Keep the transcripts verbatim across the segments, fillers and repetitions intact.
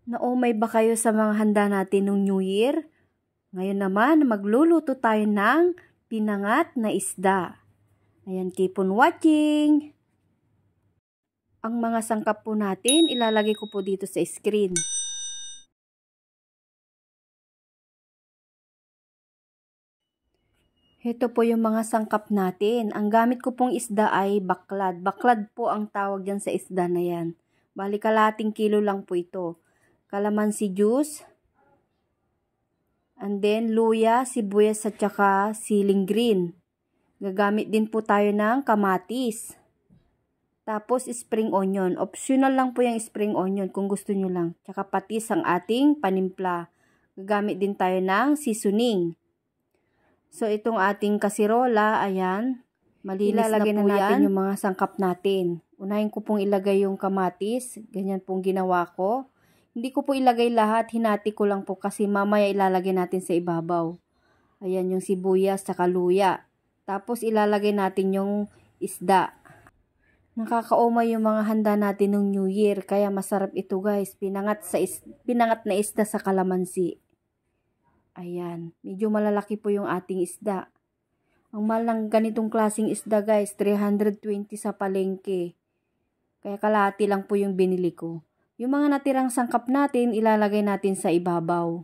Naumay ba kayo sa mga handa natin nung New Year? Ngayon naman, magluluto tayo ng pinangat na isda. Ayan, keep on watching! Ang mga sangkap po natin, ilalagay ko po dito sa screen. Ito po yung mga sangkap natin. Ang gamit ko pong isda ay baklad. Baklad po ang tawag dyan sa isda na yan. Bali, kalating kilo lang po ito. Kalamansi juice. And then, luya, sibuyas at saka siling green. Gagamit din po tayo ng kamatis. Tapos, spring onion. Optional lang po yung spring onion kung gusto nyo lang. Tsaka patis ang ating panimpla. Gagamit din tayo ng seasoning. So, itong ating kasirola, ayan, malinis na po na natin yan. Yung mga sangkap natin. Unahin ko pong ilagay yung kamatis. Ganyan pong ginawa ko. Hindi ko po ilagay lahat. Hinati ko lang po kasi mamaya ilalagay natin sa ibabaw. Ayan, yung sibuyas saka luya. Tapos, ilalagay natin yung isda. Nakakaumay yung mga handa natin ng New Year. Kaya masarap ito guys. Pinangat, sa is pinangat na isda sa kalamansi. Ayan, medyo malalaki po yung ating isda. Ang mahal ng ganitong klaseng isda guys, three hundred twenty sa palengke. Kaya kalahati lang po yung binili ko. Yung mga natirang sangkap natin, ilalagay natin sa ibabaw.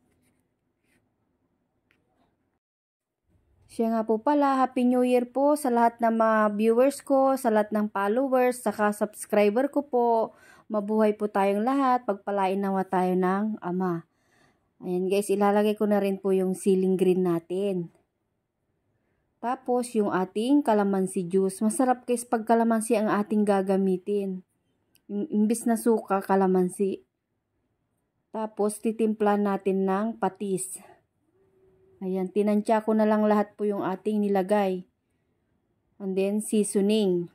Siya nga po pala, Happy New Year po sa lahat ng mga viewers ko, sa lahat ng followers, saka subscriber ko po. Mabuhay po tayong lahat, pagpalain nawa tayo ng Ama. Ayan guys, ilalagay ko na rin po yung siling green natin. Tapos yung ating kalamansi juice. Masarap guys pag kalamansi ang ating gagamitin. Imbis na suka, kalamansi. Tapos titimpla natin ng patis. Ayan, tinansya ko na lang lahat po yung ating nilagay. And then seasoning.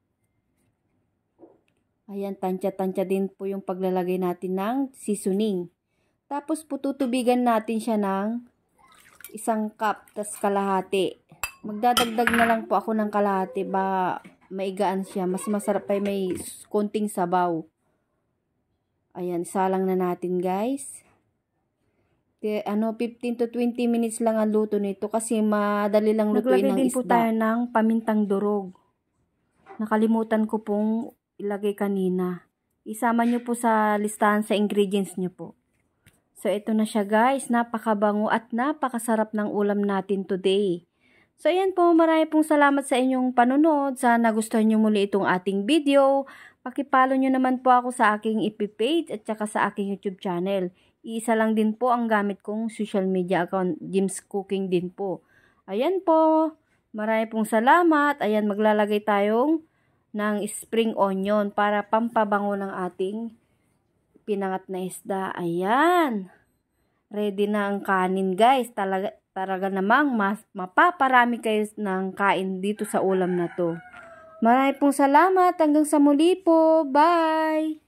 Ayan, tansya-tansya din po yung paglalagay natin ng seasoning. Tapos po tutubigan natin siya ng isang cup, tas kalahati. Magdadagdag na lang po ako ng kalahati ba maigaan siya. Mas masarap pa may konting sabaw. Ayan, salang na natin guys. De, ano, fifteen to twenty minutes lang ang luto nito kasi madali lang lutuin ng isda. Naglagay din po tayo ng pamintang durog. Nakalimutan ko pong ilagay kanina. Isama nyo po sa listahan sa ingredients nyo po. So, ito na siya guys. Napakabango at napakasarap ng ulam natin today. So, ayan po. Marami pong salamat sa inyong panonood. Sana gustuhan nyo muli itong ating video. Pakipollow nyo naman po ako sa aking I P page at saka sa aking YouTube channel. Iisa lang din po ang gamit kong social media account. Jim's Cooking din po. Ayan po. Marami pong salamat. Ayan, maglalagay tayong ng spring onion para pampabango ng ating pinangat na isda. Ayan. Ready na ang kanin guys. Talaga, talaga namang mas, mapaparami kayo ng kain dito sa ulam na to. Maraming pong salamat. Hanggang sa muli po. Bye!